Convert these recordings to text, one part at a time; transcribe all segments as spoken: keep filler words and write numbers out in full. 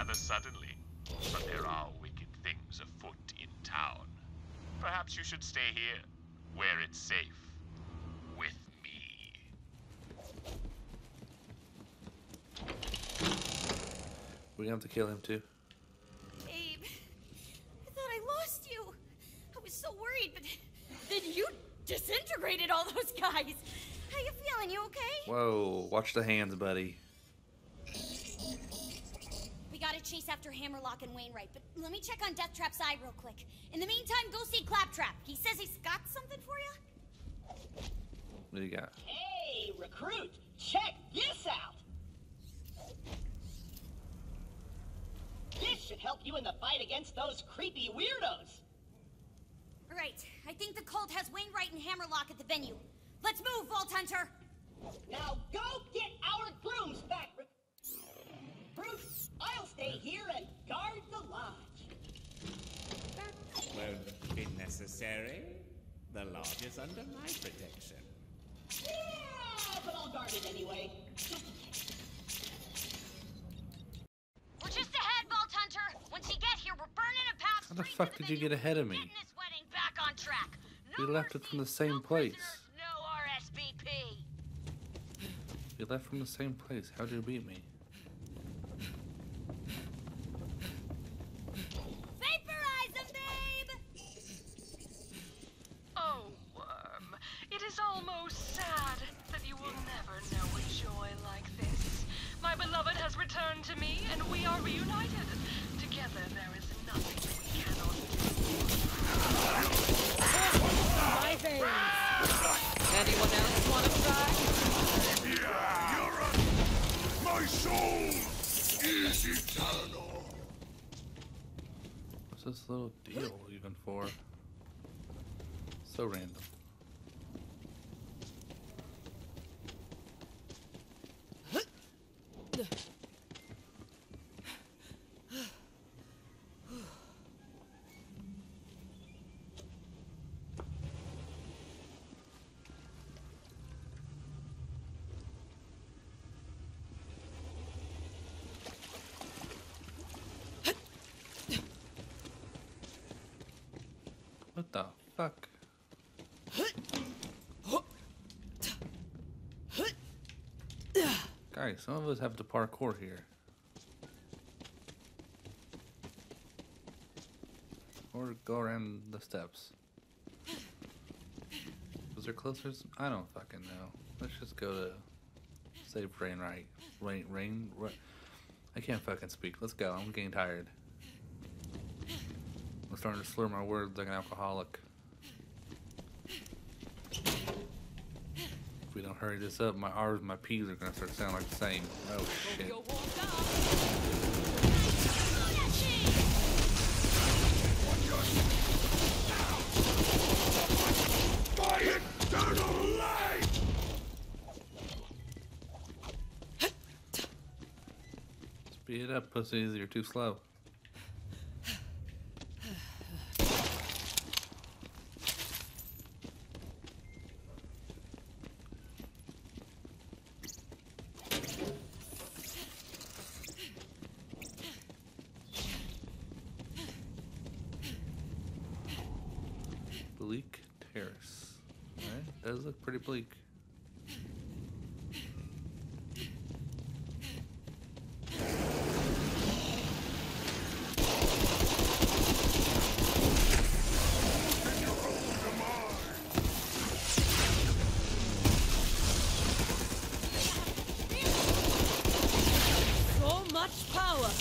rather suddenly, but there are wicked things afoot in town. Perhaps you should stay here, where it's safe, with me. We have to kill him too. Abe, I thought I lost you. I was so worried, but then you disintegrated all those guys. How you feeling? You okay? Whoa, watch the hands, buddy. We gotta chase after Hammerlock and Wainwright, but let me check on Deathtrap's side real quick. In the meantime, go see Claptrap. He says he's got something for you. What do you got? Hey, recruit, check this out. This should help you in the fight against those creepy weirdos. Right, I think the cult has Wainwright and Hammerlock at the venue. Let's move, Vault Hunter! Now go get our grooms back! Bruce, I'll stay here and guard the lodge. That won't be necessary. The lodge is under my protection. Yeah, but I'll guard it anyway. We're just ahead, Vault Hunter! Once you get here, we're burning a path. How the fuck did you get ahead of me? Getting this wedding back on track. We left it from the same place. No R S V P. We left from the same place. How'd you beat me? Vaporize him, babe! Oh, Worm. It is almost sad that you will never know a joy like this. My beloved has returned to me, and we are reunited. Together, there is nothing we cannot do. My veins. Anyone else want to try? Yeah, you're a... My soul is eternal. What's this little deal even for? So random. What the fuck? Guys, some of us have to parkour here. Or go around the steps. Was there closer? I don't fucking know. Let's just go to save rain right. Rain, rain, rain. I can't fucking speak. Let's go. I'm getting tired. I'm starting to slur my words like an alcoholic. If we don't hurry this up, my R's and my P's are gonna start sounding like the same. Oh shit. My eternal life! Speed it up, pussies. You're too slow. Bleak Terrace. Alright, does look pretty bleak. So much power.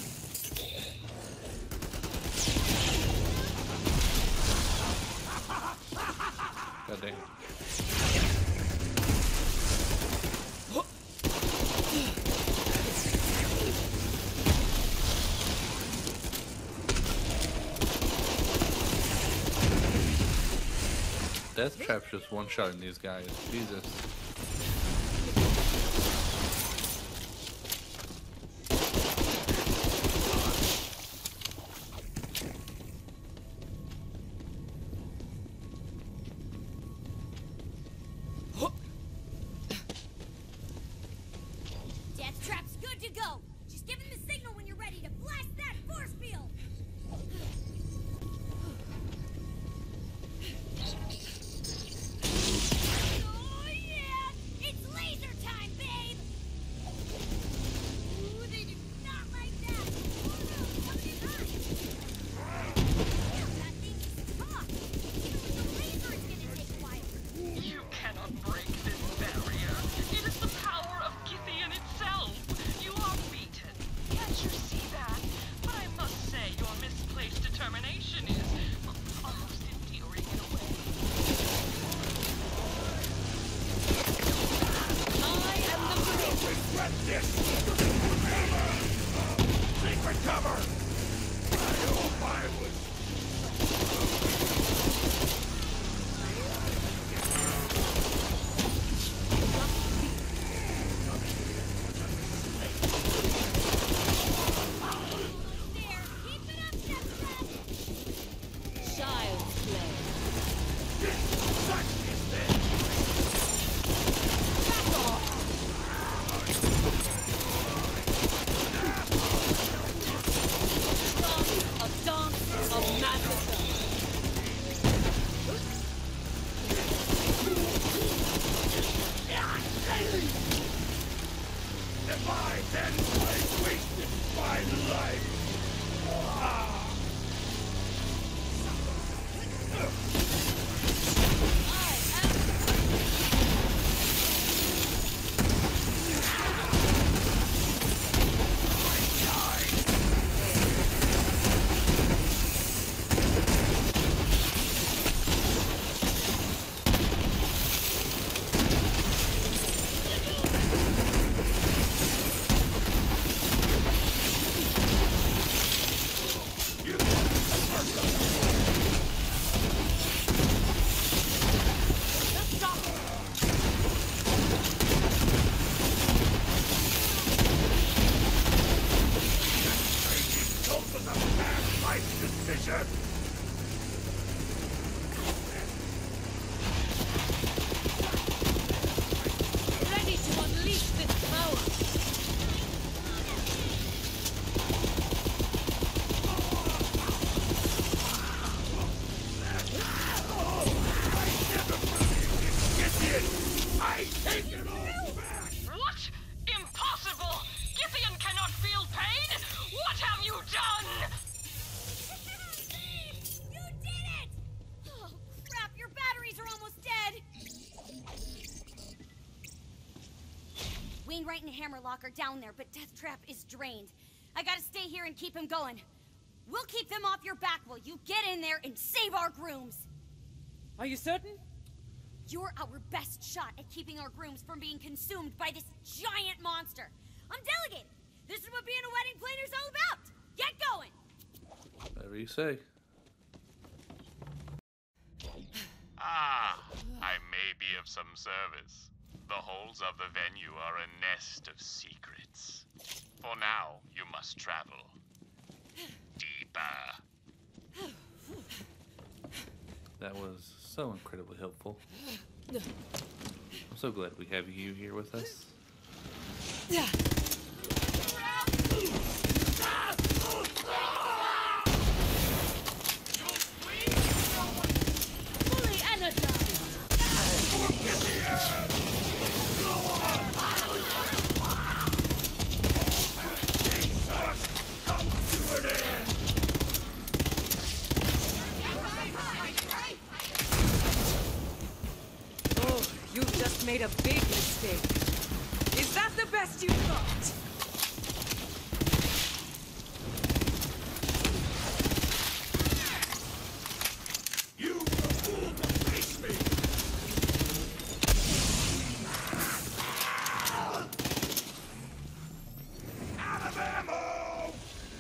God damn. Death Trap's just one-shotting these guys. Jesus. Death Trap's good to go. Just give him the signal when you're ready to blow blast that force field! Oh yeah! It's laser time, babe! Ooh, they do not like that! Oh no, something hot! Damn, that thing is tough! Even with the laser, it's gonna take a while! You cannot break this barrier. It is the power of Cythian itself. You are beaten. Can't you see that? But I must say your misplaced determination is almost endearing in a way. I am the brave. Regret this! Secret cover! I hope I was... There, keep it up, Step-Step! Child's play. Such is this! Back off. A dance of massacre. If I then I wasted my life! Ready to unleash this power. I take it all back! What? Impossible! Cythian cannot feel pain? What have you done? You did it! Oh, crap, your batteries are almost dead! Wainwright and Hammerlock are down there, but Death Trap is drained. I gotta stay here and keep him going. We'll keep them off your back while you get in there and save our grooms. Are you certain? You're our best shot at keeping our grooms from being consumed by this giant monster. I'm delegated. This is what being a wedding planner's all about. Get going! Whatever you say. Ah, I may be of some service. The halls of the venue are a nest of secrets. For now, you must travel deeper. That was so incredibly helpful. I'm so glad we have you here with us. Fully energized. Oh, you just made a big mistake. Is that the best you got? You were fool to face me! Out of ammo!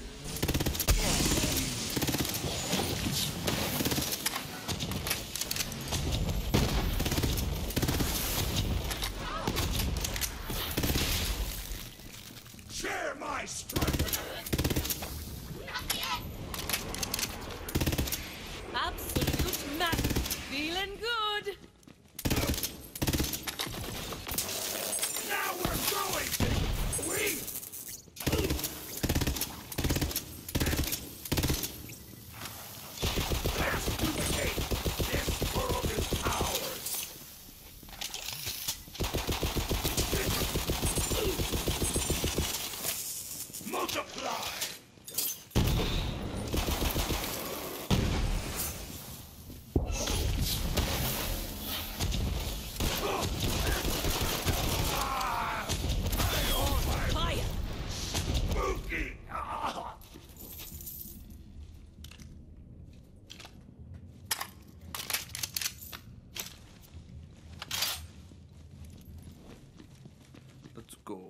Share my strength! Absolute magic. Feeling good. Now we're going! We... Let's go.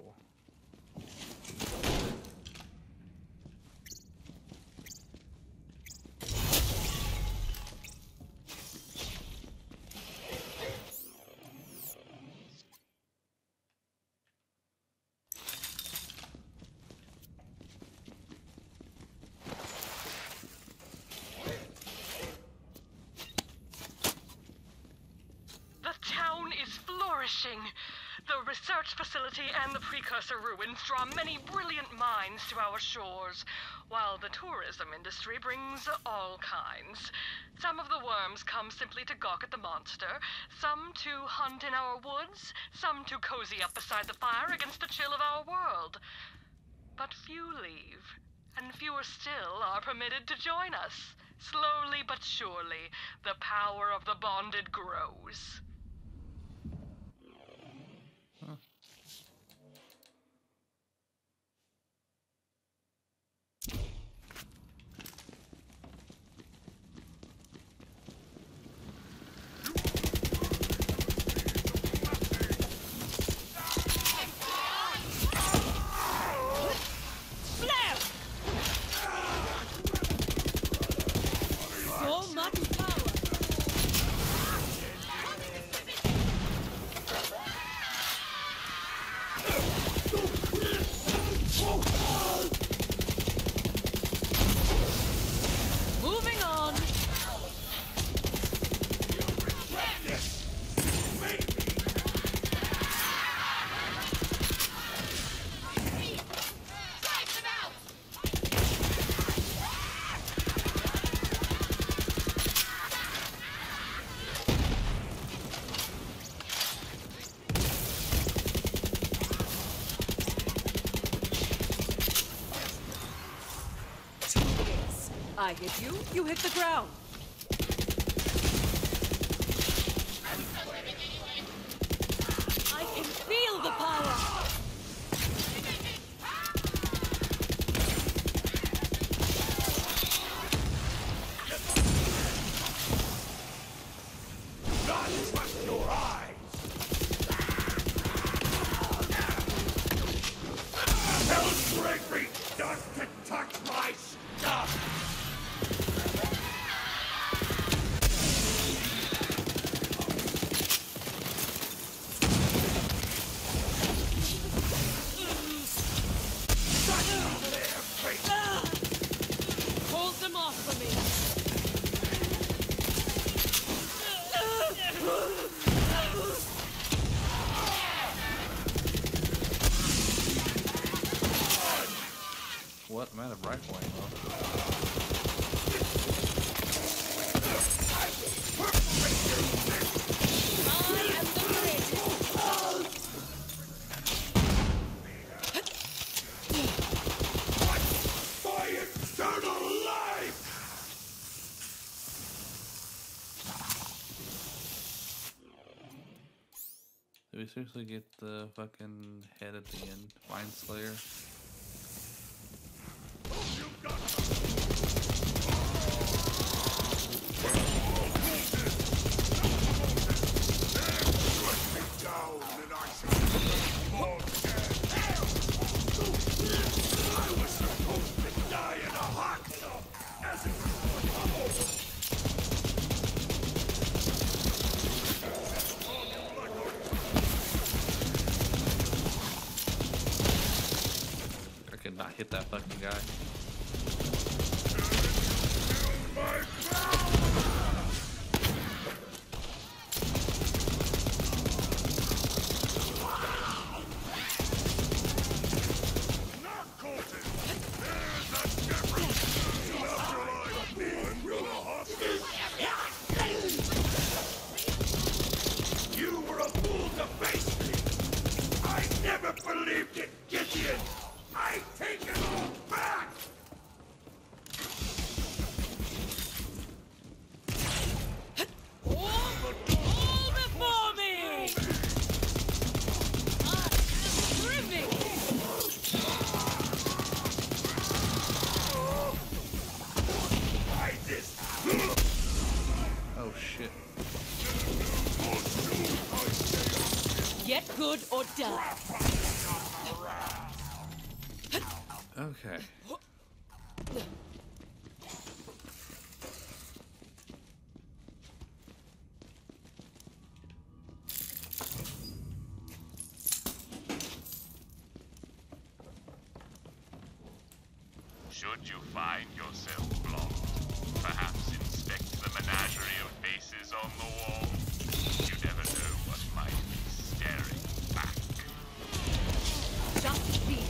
The town is flourishing. The research facility and the precursor ruins draw many brilliant minds to our shores, while the tourism industry brings all kinds. Some of the worms come simply to gawk at the monster, some to hunt in our woods, some to cozy up beside the fire against the chill of our world. But few leave, and fewer still are permitted to join us. Slowly but surely, the power of the bonded grows. I hit you, you hit the ground. I can feel the power. Not trust your eyes. Tell Gregory not to touch my stuff. Hold them off for me. What? I'm out of rifle ammo. I am the greatest. My eternal life! Did we seriously get the fucking head at the end? Mind Slayer? I could not hit that fucking guy. You were a fool to face me! I never believed it, Gideon! I take it all good or die. Okay. Should you find yourself blocked, perhaps inspect the menagerie of faces on the wall. You never know what might be staring back. Just be.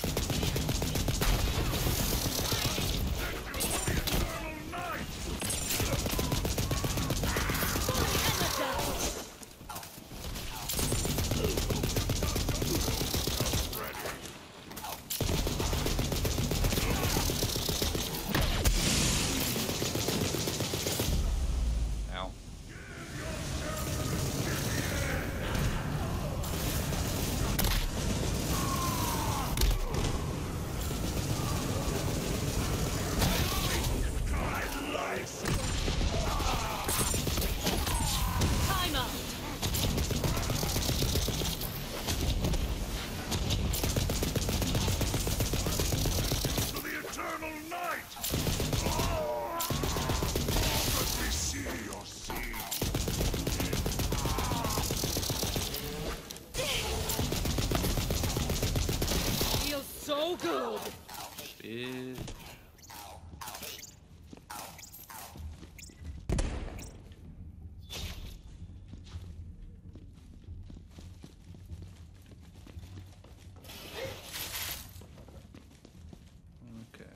So good. Bitch. Okay.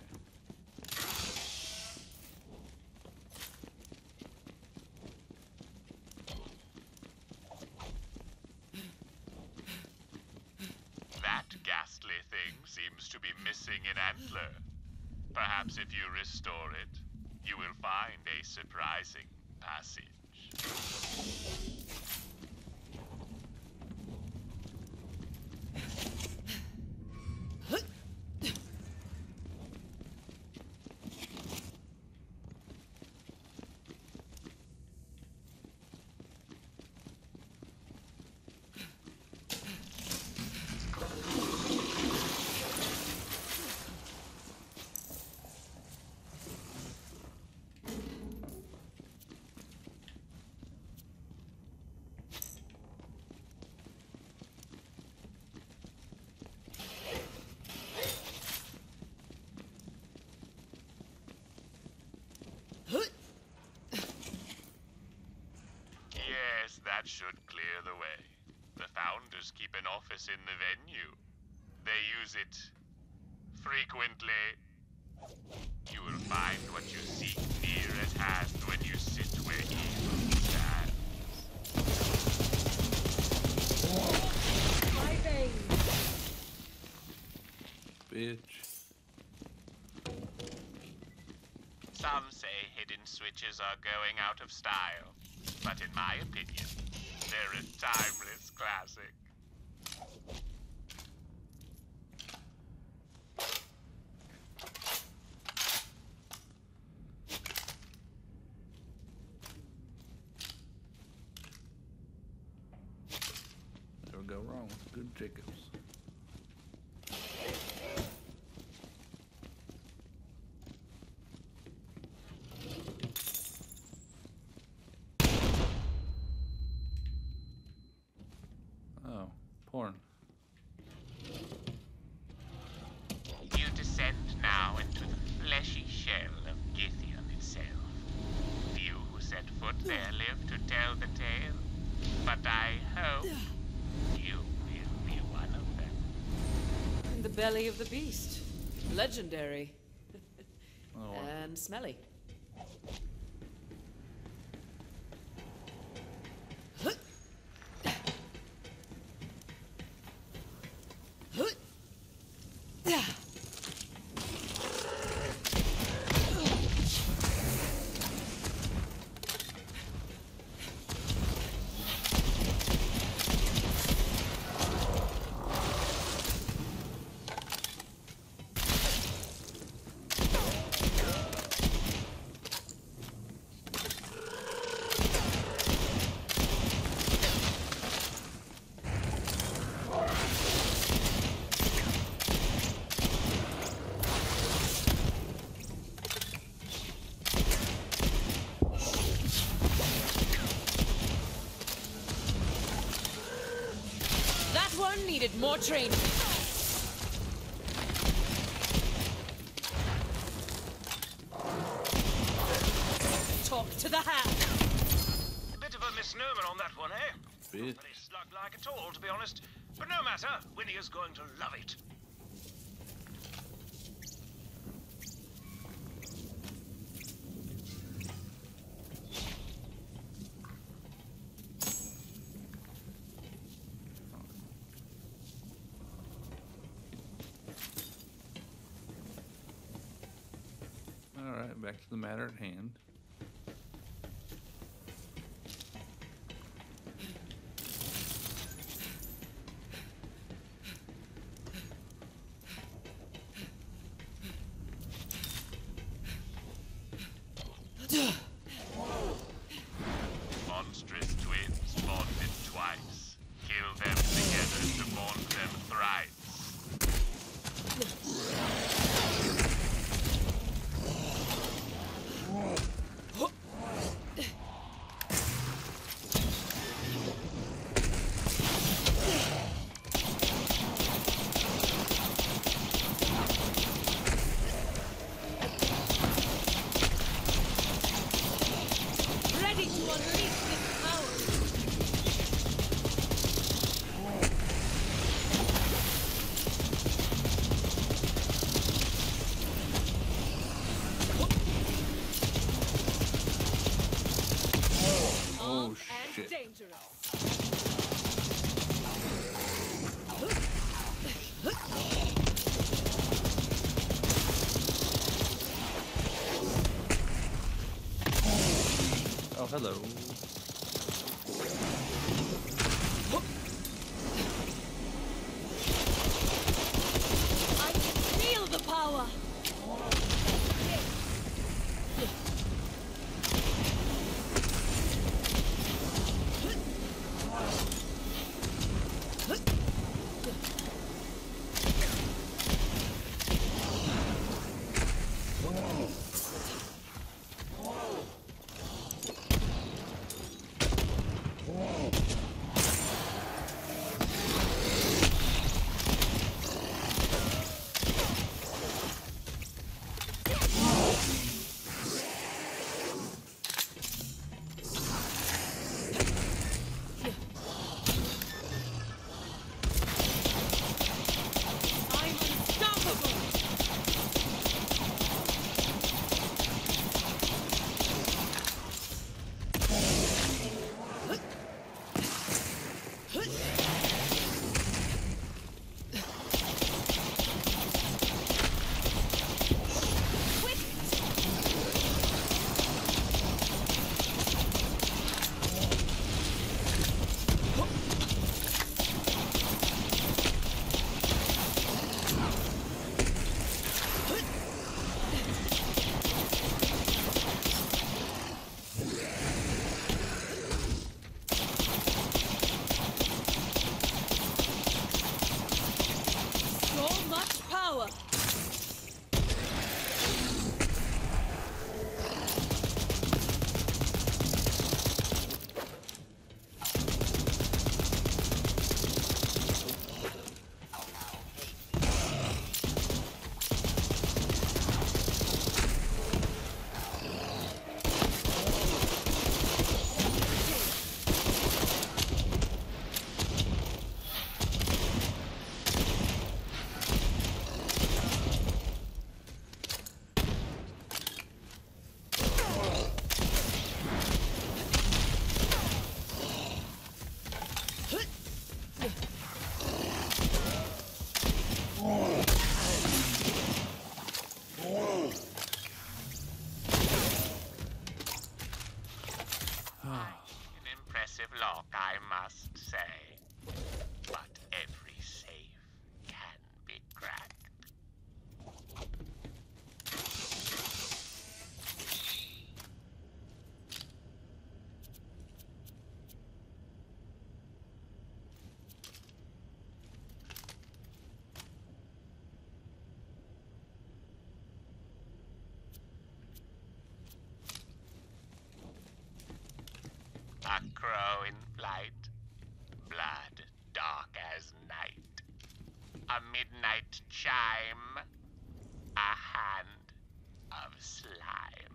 That ghastly thing seems to be missing an antler. Perhaps if you restore it, you will find a surprising passage. Yes, that should clear the way. The founders keep an office in the venue. They use it frequently. You will find what you seek near at hand when you sit where evil stands. My veins. Bitch. Some say hidden switches are going out of style, but in my opinion, they're a timeless classic. Never go wrong with good Jacobs. Oh, porn. You descend now into the fleshy shell of Cythian itself. Few who set foot there live to tell the tale, but I hope you will be one of them. In the belly of the beast. Legendary. Oh, And smelly. more training. Talk to the hand. A bit of a misnomer on that one, eh? Bit. Not very slug-like at all, to be honest. But no matter, Winnie is going to love it. Alright, back to the matter at hand. Monstrous twins bonded twice. Kill them together to bond them thrice. Ready to unleash this power. Oh Armed shit. and dangerous. Oh, hello. I can feel the power. I'm unstoppable. So much power. chime. A hand of slime.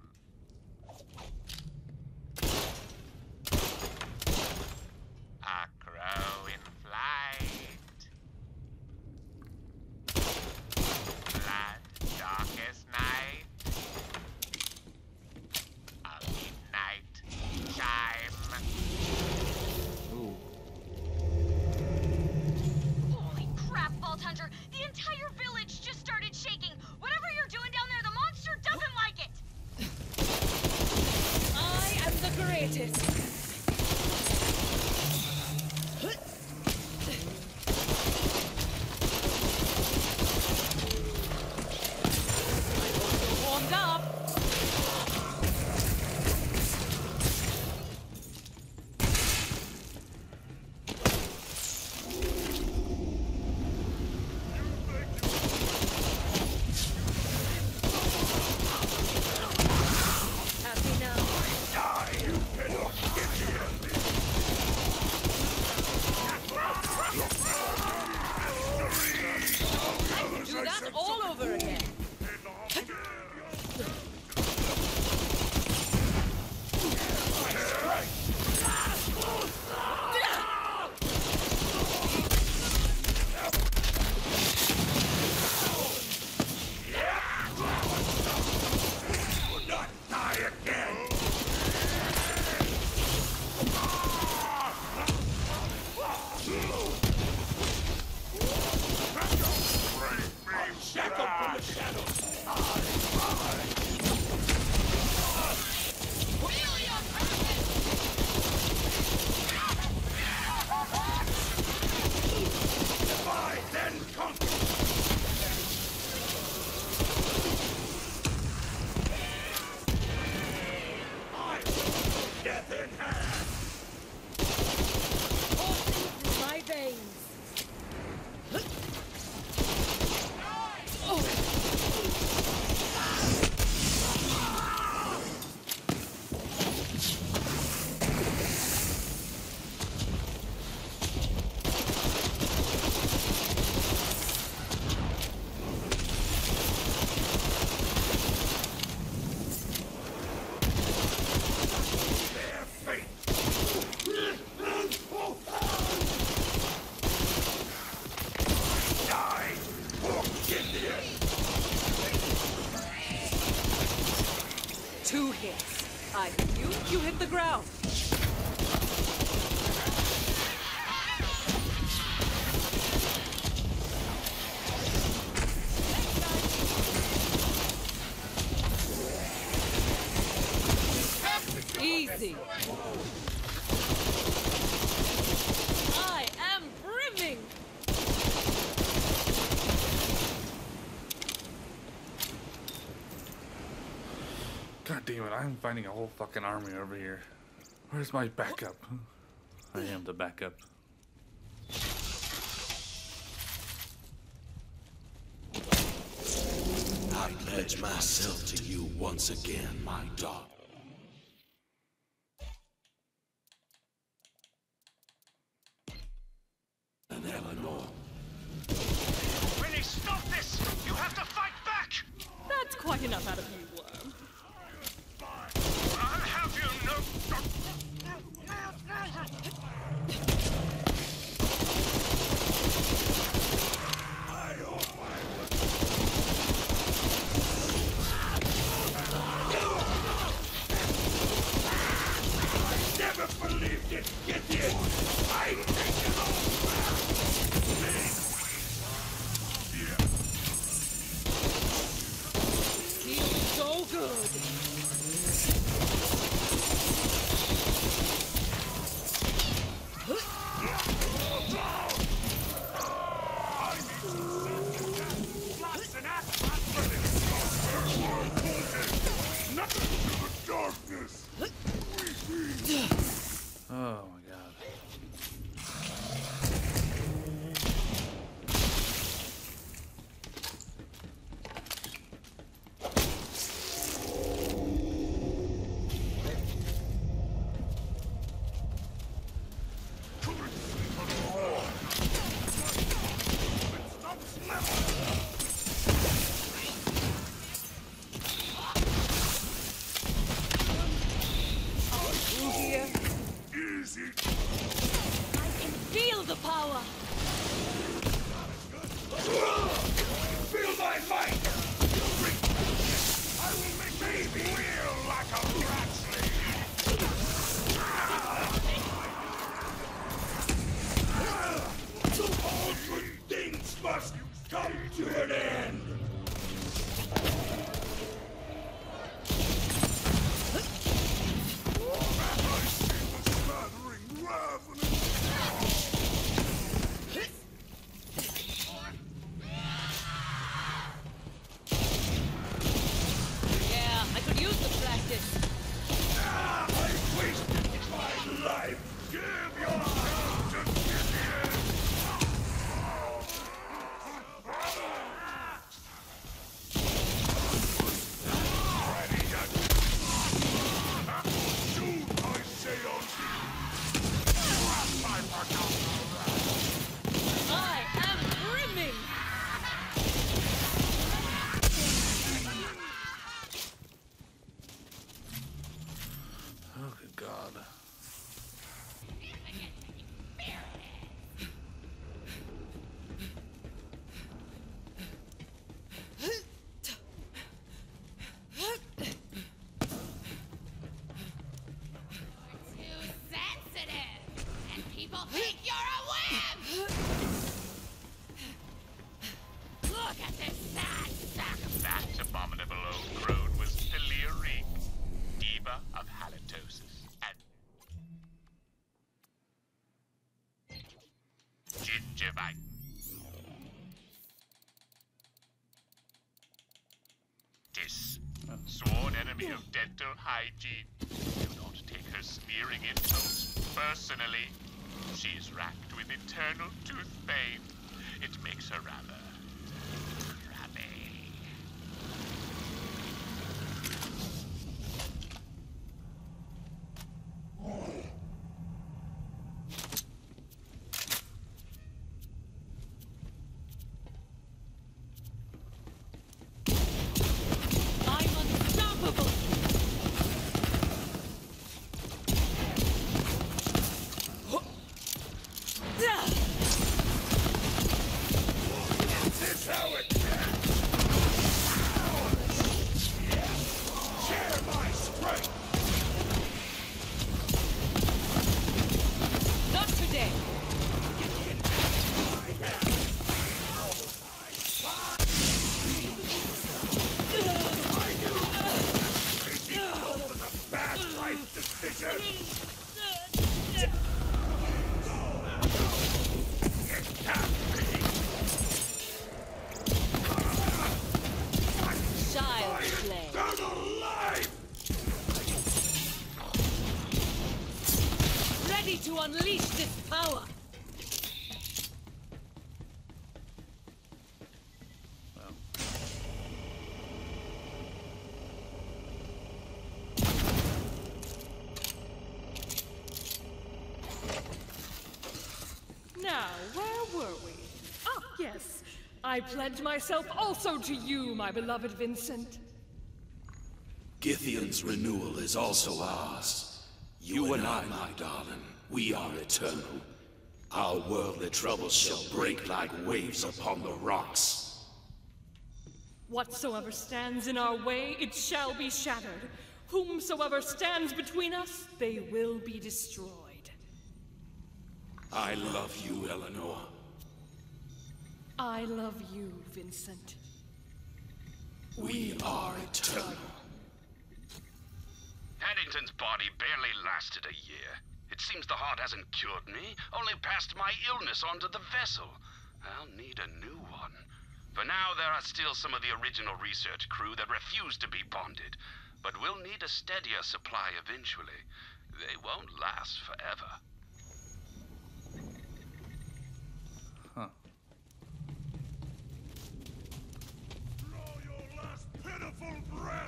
A crow in flight. Blood, darkest night. A midnight chime. Ooh. Holy crap, Vault Hunter! The entire village just started shaking! Whatever you're doing down there, the monster doesn't like it! I am the greatest. Warmed up. Happy now. Do that all over again. Not die again! Shackle from the shadows! Divide, then conquer! I will death in hand! Coursing through my veins. Their fate! Die! Poor Gideon! Two hits. I hit you, you hit the ground. Easy. I am brimming. God damn it, I'm finding a whole fucking army over here. Where's my backup? I am the backup. I pledge myself to you once again, my daughter. And Eleanor. Winnie, stop this! You have to fight back! That's quite enough out of you, worm. I'll have you know. Never believed it, Gideon! I take it all back! Heal Academy of Dental Hygiene. Do not take her smearing insults personally. She's racked with eternal tooth pain. It makes her rather crabby. To unleash this power. Well. Now, where were we? Ah, yes. I pledge myself also to you, my beloved Vincent. Githian's renewal is also ours. You and I, my darling, we are eternal. Our worldly troubles shall break like waves upon the rocks. Whatsoever stands in our way, it shall be shattered. Whomsoever stands between us, they will be destroyed. I love you, Eleanor. I love you, Vincent. We are eternal. Paddington's body barely lasted a year. It seems the heart hasn't cured me, only passed my illness onto the vessel. I'll need a new one. For now, there are still some of the original research crew that refuse to be bonded. But we'll need a Stadia supply eventually. They won't last forever. Huh. Draw your last pitiful breath!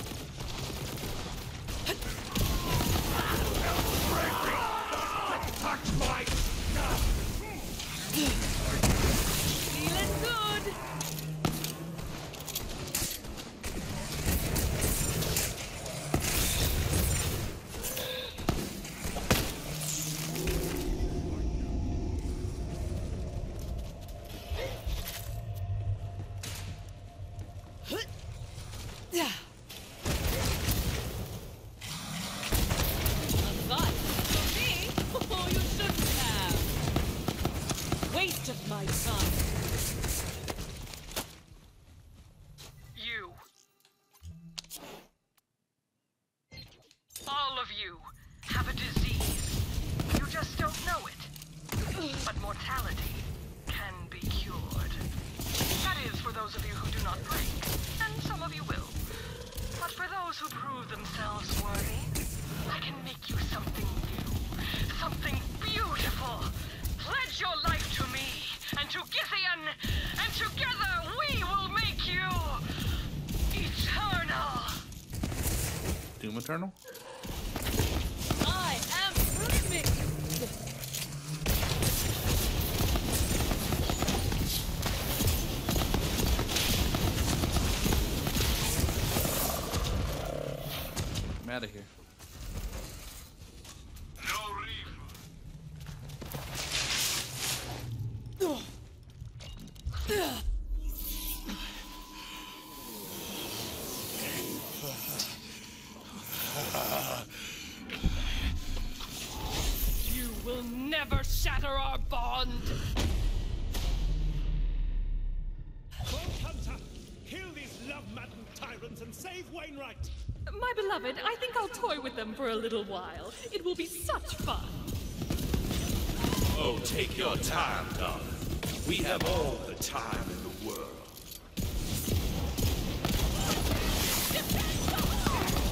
Touch my stuff! Feeling good! Yeah. Waste of my time. You. All of you have a disease. You just don't know it. But mortality can be cured. That is for those of you who do not break, and some of you will. But for those who prove themselves worthy, I can make you something new, something beautiful. Pledge your life to me, and to Githian, and together we will make you eternal. Doom Eternal? I am perfect. I'm out of here. You will never shatter our bond. Go, Hunter! Kill these love-maddened tyrants and save Wainwright! My beloved, I think I'll toy with them for a little while. It will be such fun. Oh, take your time, darling. We have all the time in the world.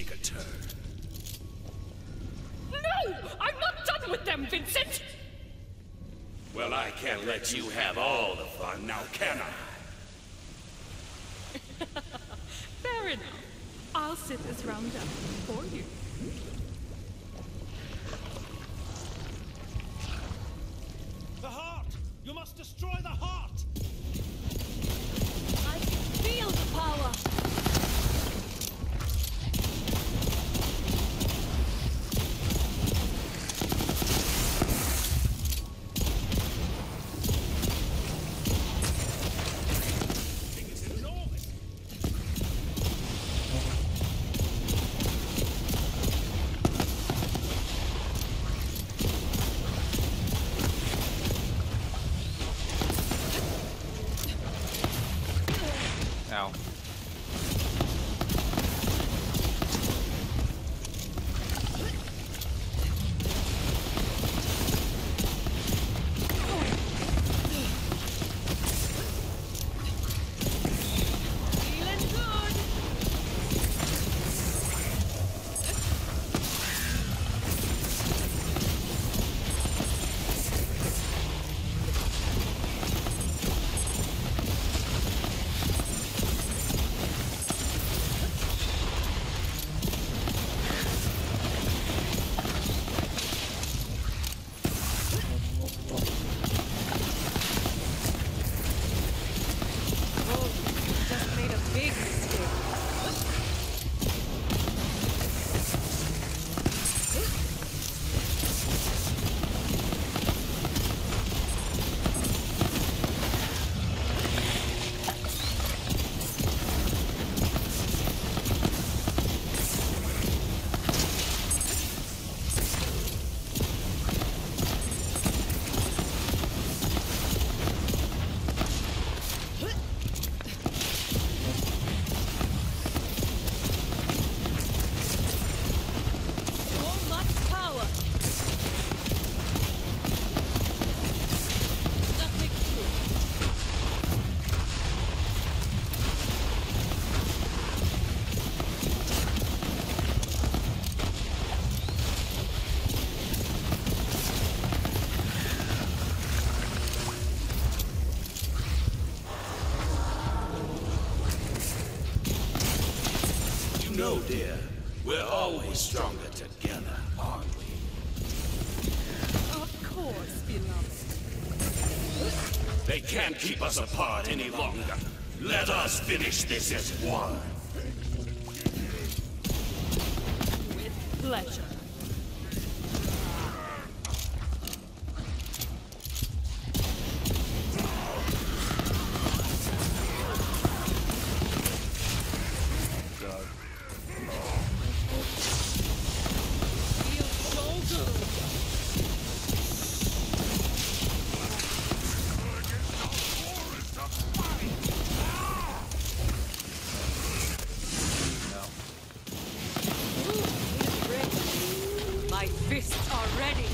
take a turn. No! I'm not done with them, Vincent! Well, I can't let you have all the fun now, can I? Fair enough. I'll sit this round up for you. The heart! You must destroy the heart! I can feel the power. Ow. Feeling good! Just made a big mistake. So much power. Nothing true. You know, dear, we're always stronger together, aren't we? Of course, beloved. They can't keep us apart any longer. Let us finish this as one. With pleasure. God. Feels so good. Ooh, he's ready. My fists are ready.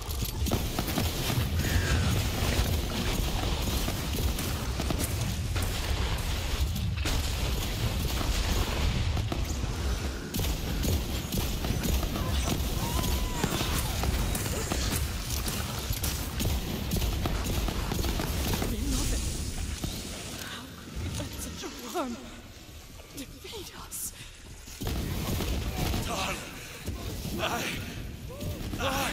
Beloved, how could we let such a worm defeat us? Darling, I... I...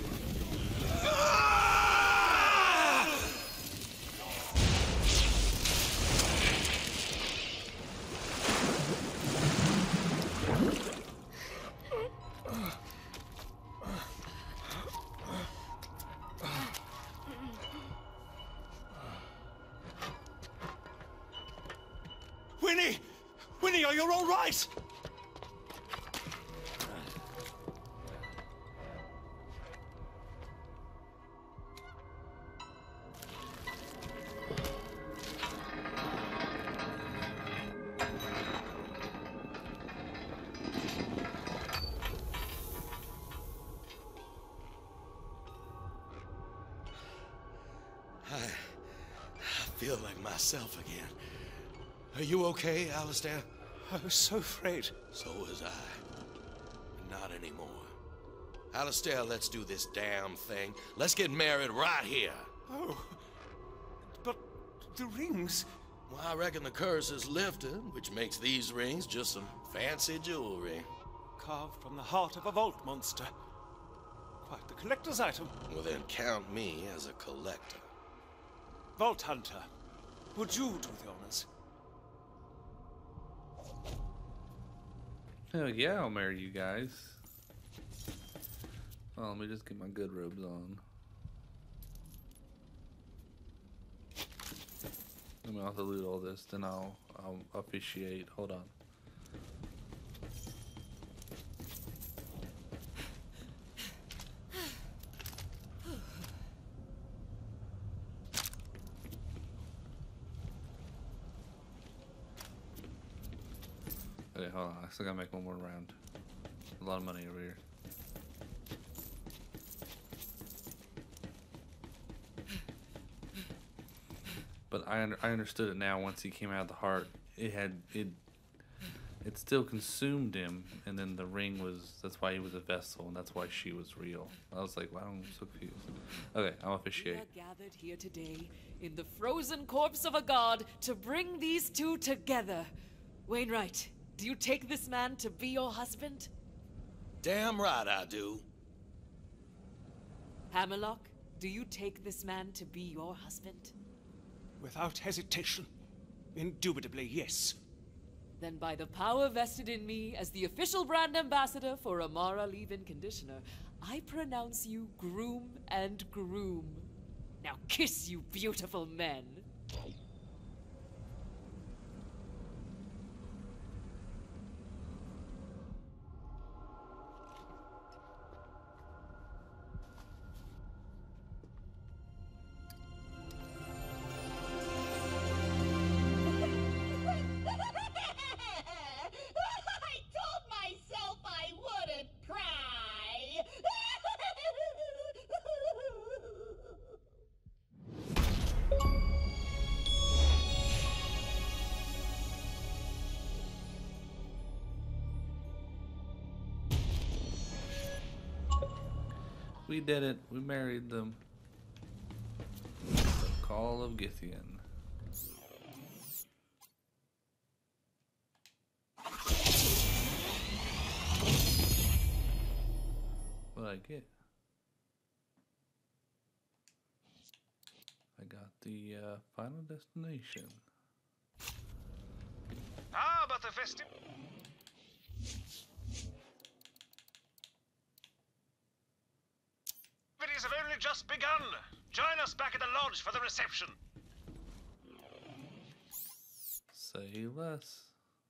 Winnie! Winnie, are you all right? I... I feel like myself again. Are you okay, Alistair? I was so afraid. So was I. Not anymore. Alistair, let's do this damn thing. Let's get married right here. Oh, but the rings... Well, I reckon the curse is lifted, which makes these rings just some fancy jewelry. Carved from the heart of a vault monster. Quite the collector's item. Well, then count me as a collector. Vault Hunter, would you do the honors? Hell yeah, I'll marry you guys. Oh, let me just get my good robes on. Let me also loot all this, then I'll, I'll officiate. Hold on. Okay, hold on. I still gotta make one more round. A lot of money over here. But I under, I understood it now. Once he came out of the heart, it had it it still consumed him, and then the ring was. That's why he was a vessel, and that's why she was real. I was like, wow, I'm so confused. Okay, I'll officiate. We are gathered here today in the frozen corpse of a god to bring these two together. Wainwright, do you take this man to be your husband? Damn right I do. Hammerlock, do you take this man to be your husband? Without hesitation. Indubitably, yes. Then by the power vested in me as the official brand ambassador for Amara Leave-In Conditioner, I pronounce you groom and groom. Now kiss, you beautiful men. We did it. We married them. The Call of Githian. What'd I get? I got the uh, Final Destination. Ah, but the festive... Activities have only just begun. Join us back at the lodge for the reception. Say less.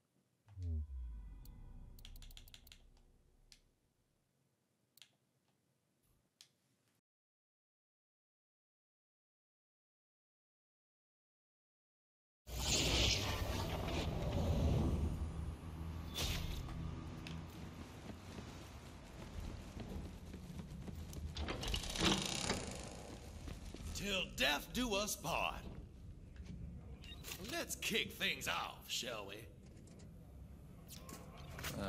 Till death do us part. Let's kick things off, shall we? Oh.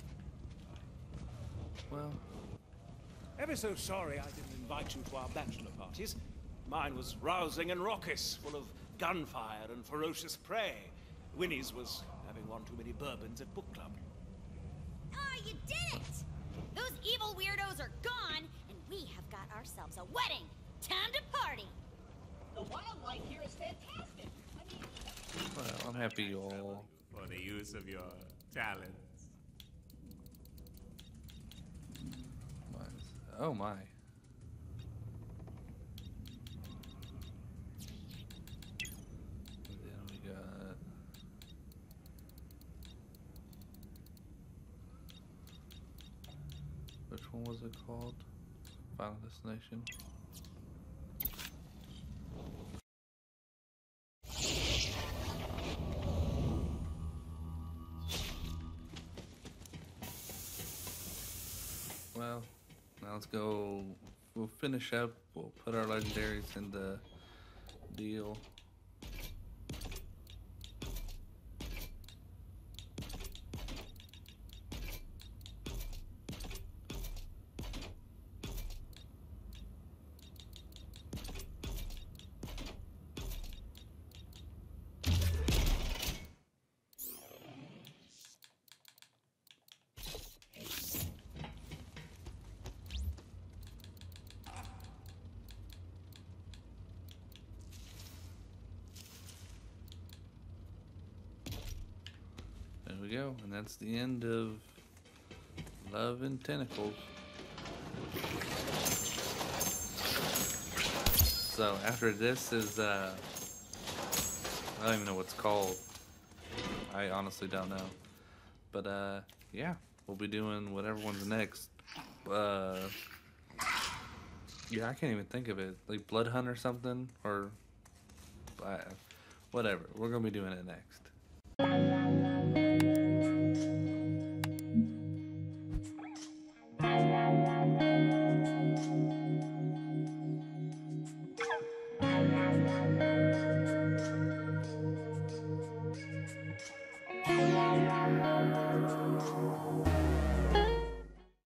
Well. Ever so sorry I didn't invite you to our bachelor parties. Mine was rousing and raucous, full of gunfire and ferocious prey. Winnie's was having one too many bourbons at book club. Ah, you did it! Those evil weirdos are gone, and we have got ourselves a wedding. Time to party! The wildlife here is fantastic. I mean, Well, I'm happy you all. For the use of your talents. Oh my. And then we got. Which one was it called? Final Destination? Well, now let's go. We'll finish up. We'll put our legendaries in the deal. go, and that's the end of Love and Tentacles. So after this is, uh, I don't even know what's called. I honestly don't know. But, uh, yeah, we'll be doing whatever one's next. Uh, yeah, I can't even think of it. Like Blood Hunt or something, or uh, whatever. We're gonna be doing it next.